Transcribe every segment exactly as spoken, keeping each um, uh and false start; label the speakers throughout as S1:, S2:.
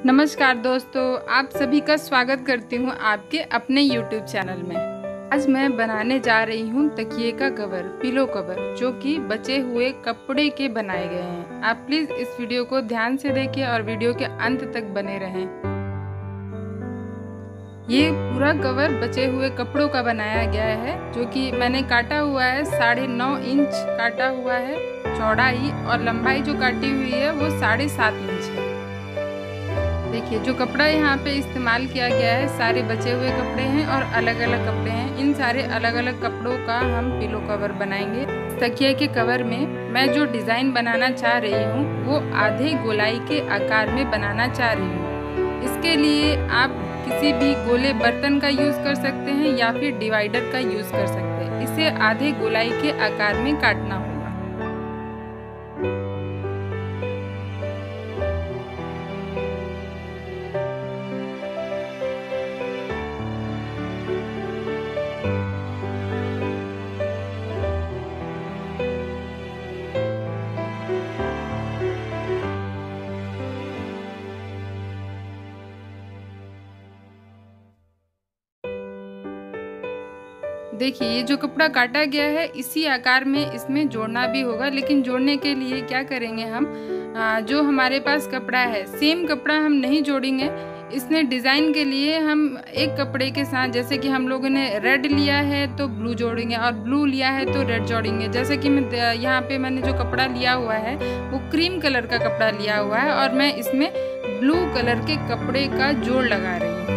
S1: नमस्कार दोस्तों, आप सभी का स्वागत करती हूँ आपके अपने यूट्यूब चैनल में। आज मैं बनाने जा रही हूँ तकिए का कवर, पिलो कवर, जो कि बचे हुए कपड़े के बनाए गए हैं। आप प्लीज़ इस वीडियो को ध्यान से देखें और वीडियो के अंत तक बने रहें। ये पूरा कवर बचे हुए कपड़ों का बनाया गया है, जो कि मैंने काटा हुआ है। साढ़े नौ इंच काटा हुआ है चौड़ाई, और लंबाई जो काटी हुई है वो साढ़े सात इंच है। देखिए, जो कपड़ा यहाँ पे इस्तेमाल किया गया है सारे बचे हुए कपड़े हैं और अलग अलग कपड़े हैं। इन सारे अलग अलग कपड़ों का हम पिलो कवर बनाएंगे। तकिए के कवर में मैं जो डिज़ाइन बनाना चाह रही हूँ वो आधे गोलाई के आकार में बनाना चाह रही हूँ। इसके लिए आप किसी भी गोले बर्तन का यूज़ कर सकते हैं या फिर डिवाइडर का यूज़ कर सकते हैं। इसे आधे गोलाई के आकार में काटना होगा। देखिए, ये जो कपड़ा काटा गया है इसी आकार में इसमें जोड़ना भी होगा, लेकिन जोड़ने के लिए क्या करेंगे हम, आ, जो हमारे पास कपड़ा है सेम कपड़ा हम नहीं जोड़ेंगे। इसमें डिज़ाइन के लिए हम एक कपड़े के साथ, जैसे कि हम लोगों ने रेड लिया है तो ब्लू जोड़ेंगे और ब्लू लिया है तो रेड जोड़ेंगे। जैसे कि मैं यहाँ पे मैंने जो कपड़ा लिया हुआ है वो क्रीम कलर का कपड़ा लिया हुआ है और मैं इसमें ब्लू कलर के कपड़े का जोड़ लगा रही हूँ।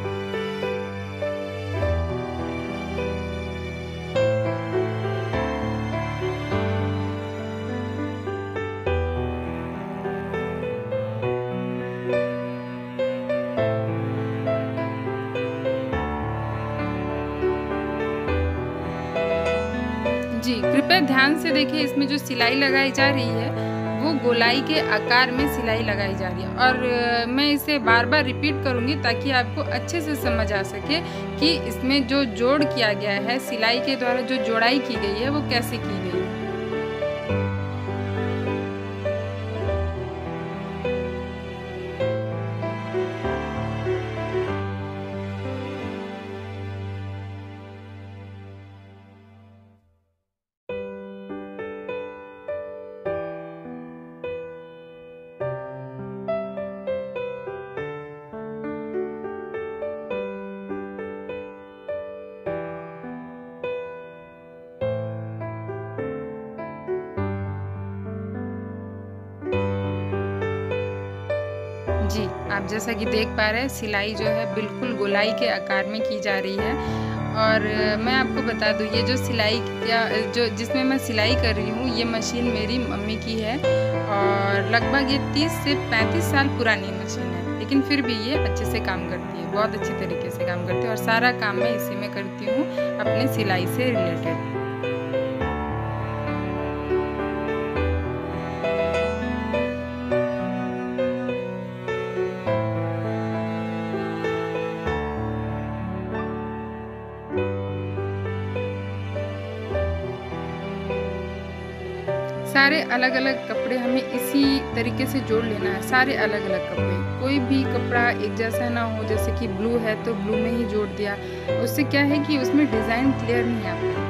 S1: जी, कृपया ध्यान से देखिए, इसमें जो सिलाई लगाई जा रही है वो गोलाई के आकार में सिलाई लगाई जा रही है। और मैं इसे बार बार रिपीट करूँगी ताकि आपको अच्छे से समझ आ सके कि इसमें जो जोड़ किया गया है, सिलाई के द्वारा जो जोड़ाई की गई है वो कैसे की गई है। जी, आप जैसा कि देख पा रहे हैं सिलाई जो है बिल्कुल गोलाई के आकार में की जा रही है। और मैं आपको बता दूँ, ये जो सिलाई क्या जो जिसमें मैं सिलाई कर रही हूँ ये मशीन मेरी मम्मी की है और लगभग ये तीस से पैंतीस साल पुरानी मशीन है, लेकिन फिर भी ये अच्छे से काम करती है, बहुत अच्छी तरीके से काम करती है। और सारा काम मैं इसी में करती हूँ अपने सिलाई से रिलेटेड। सारे अलग अलग कपड़े हमें इसी तरीके से जोड़ लेना है। सारे अलग अलग कपड़े, कोई भी कपड़ा एक जैसा ना हो। जैसे कि ब्लू है तो ब्लू में ही जोड़ दिया, उससे क्या है कि उसमें डिज़ाइन क्लियर नहीं आता।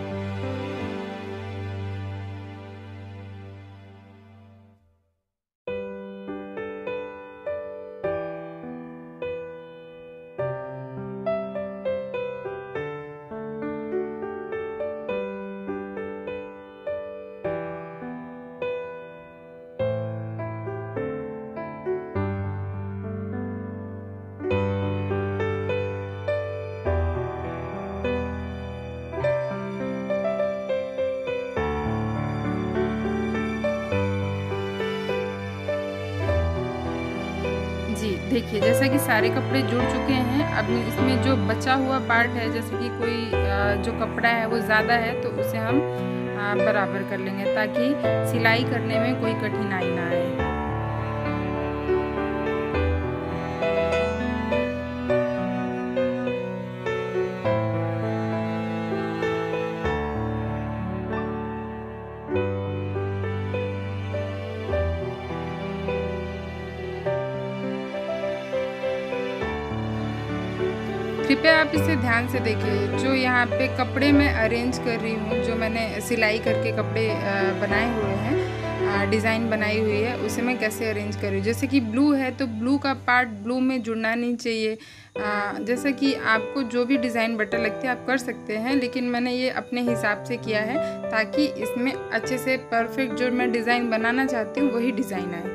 S1: जी, देखिए, जैसा कि सारे कपड़े जुड़ चुके हैं। अब इसमें जो बचा हुआ पार्ट है, जैसे कि कोई जो कपड़ा है वो ज़्यादा है तो उसे हम बराबर कर लेंगे ताकि सिलाई करने में कोई कठिनाई ना आए। कृपया आप इसे ध्यान से देखिए। जो यहाँ पे कपड़े मैं अरेंज कर रही हूँ, जो मैंने सिलाई करके कपड़े बनाए हुए हैं, डिज़ाइन बनाई हुई है, उसे मैं कैसे अरेंज कर रही हूँ। जैसे कि ब्लू है तो ब्लू का पार्ट ब्लू में जुड़ना नहीं चाहिए। जैसे कि आपको जो भी डिज़ाइन बेटर लगती है आप कर सकते हैं, लेकिन मैंने ये अपने हिसाब से किया है ताकि इसमें अच्छे से परफेक्ट जो मैं डिज़ाइन बनाना चाहती हूँ वही डिज़ाइन आए।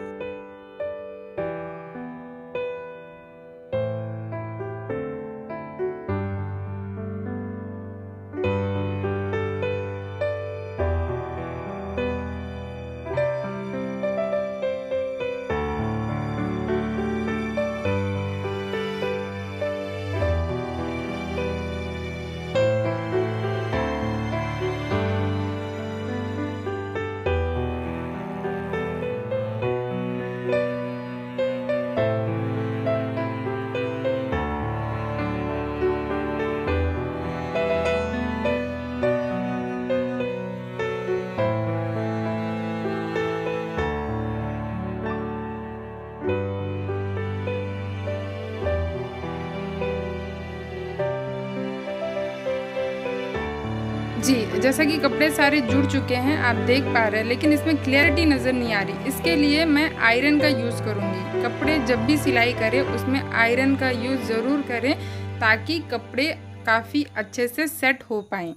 S1: जी, जैसा कि कपड़े सारे जुड़ चुके हैं आप देख पा रहे हैं, लेकिन इसमें क्लियरिटी नज़र नहीं आ रही। इसके लिए मैं आयरन का यूज़ करूँगी। कपड़े जब भी सिलाई करें उसमें आयरन का यूज़ ज़रूर करें ताकि कपड़े काफ़ी अच्छे से सेट हो पाएँ।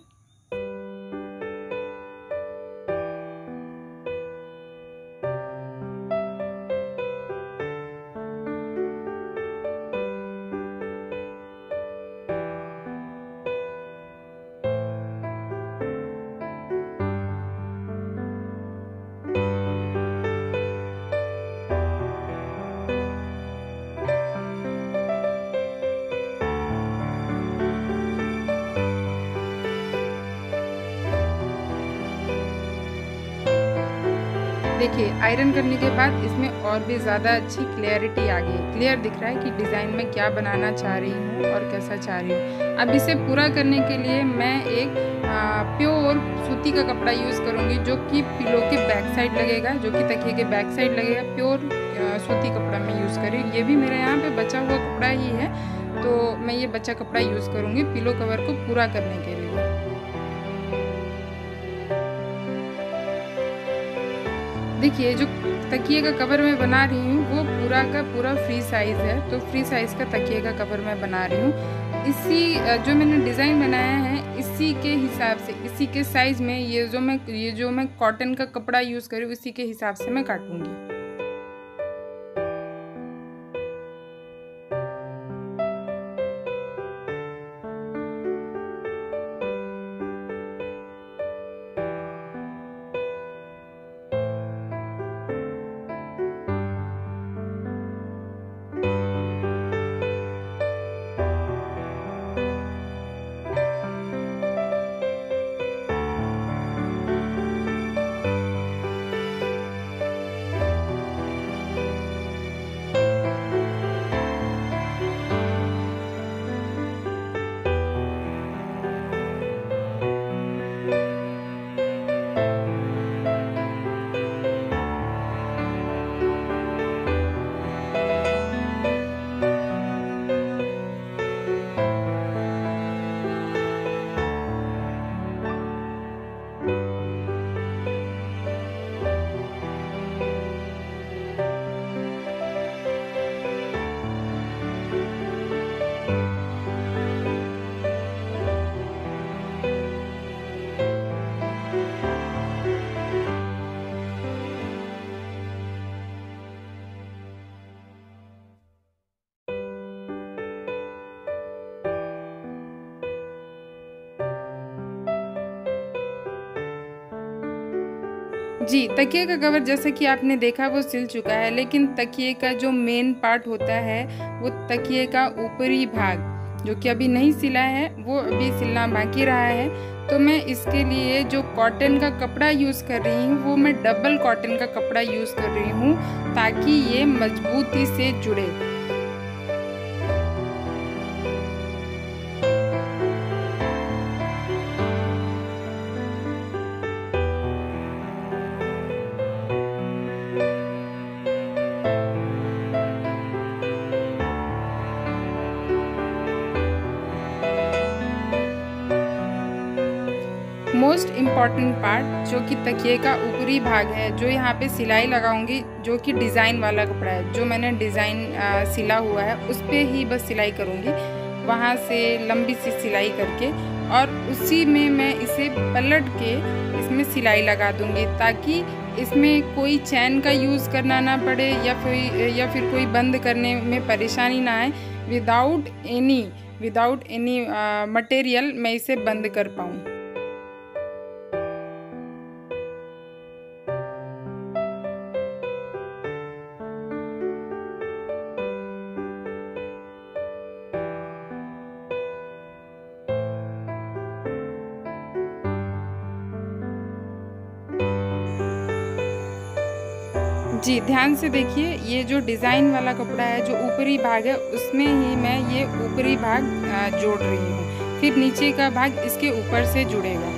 S1: देखिए, आयरन करने के बाद इसमें और भी ज़्यादा अच्छी क्लियरिटी आ गई। क्लियर दिख रहा है कि डिज़ाइन में क्या बनाना चाह रही हूँ और कैसा चाह रही हूँ। अब इसे पूरा करने के लिए मैं एक प्योर सूती का कपड़ा यूज़ करूँगी, जो कि पिलो के बैक साइड लगेगा, जो कि तकिए के बैक साइड लगेगा। प्योर सूती कपड़ा मैं यूज़ करी। ये भी मेरे यहाँ पे बचा हुआ कपड़ा ही है, तो मैं ये बचा कपड़ा यूज़ करूँगी पिलो कवर को पूरा करने के लिए। देखिए, जो तकिए का कवर मैं बना रही हूँ वो पूरा का पूरा फ्री साइज़ है, तो फ्री साइज़ का तकिए का कवर मैं बना रही हूँ। इसी जो मैंने डिज़ाइन बनाया है इसी के हिसाब से, इसी के साइज़ में ये जो मैं ये जो मैं कॉटन का कपड़ा यूज़ करी उसी के हिसाब से मैं काटूँगी। जी, तकिए का कवर जैसे कि आपने देखा वो सिल चुका है, लेकिन तकिए का जो मेन पार्ट होता है वो तकिए का ऊपरी भाग जो कि अभी नहीं सिला है वो अभी सिलना बाकी रहा है। तो मैं इसके लिए जो कॉटन का कपड़ा यूज़ कर रही हूँ वो मैं डबल कॉटन का कपड़ा यूज़ कर रही हूँ ताकि ये मजबूती से जुड़े। मोस्ट इम्पॉर्टेंट पार्ट जो कि तकिए का ऊपरी भाग है, जो यहाँ पे सिलाई लगाऊंगी, जो कि डिज़ाइन वाला कपड़ा है, जो मैंने डिज़ाइन सिला हुआ है उस पर ही बस सिलाई करूँगी, वहाँ से लंबी सी सिलाई करके, और उसी में मैं इसे पलट के इसमें सिलाई लगा दूँगी, ताकि इसमें कोई चैन का यूज़ करना ना पड़े या फिर या फिर कोई बंद करने में परेशानी ना आए। Without any without any material मैं इसे बंद कर पाऊँ। जी ध्यान से देखिए, ये जो डिज़ाइन वाला कपड़ा है, जो ऊपरी भाग है, उसमें ही मैं ये ऊपरी भाग जोड़ रही हूँ, फिर नीचे का भाग इसके ऊपर से जुड़ेगा।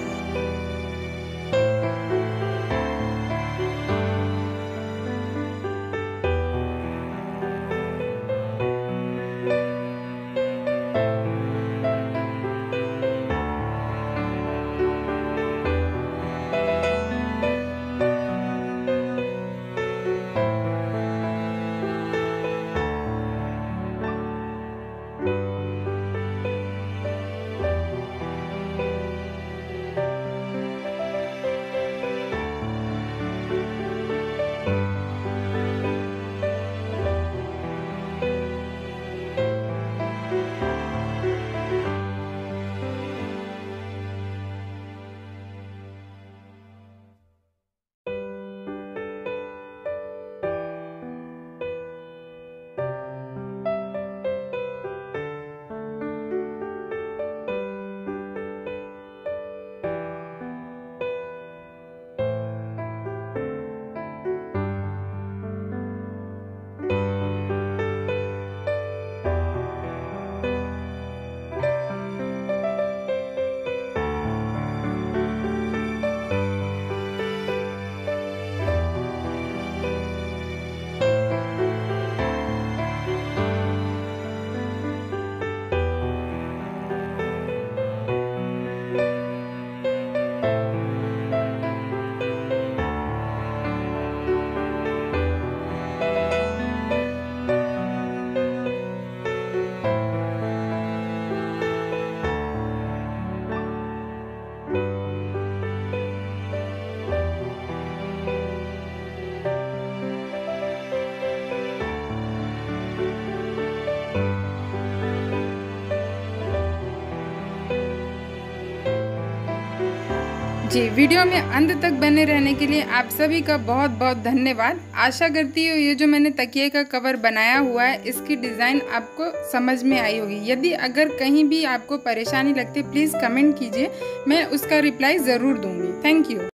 S1: जी, वीडियो में अंत तक बने रहने के लिए आप सभी का बहुत बहुत धन्यवाद। आशा करती हूँ ये जो मैंने तकिए का कवर बनाया हुआ है, इसकी डिज़ाइन आपको समझ में आई होगी। यदि अगर कहीं भी आपको परेशानी लगती है, प्लीज़ कमेंट कीजिए, मैं उसका रिप्लाई ज़रूर दूँगी। Thank you.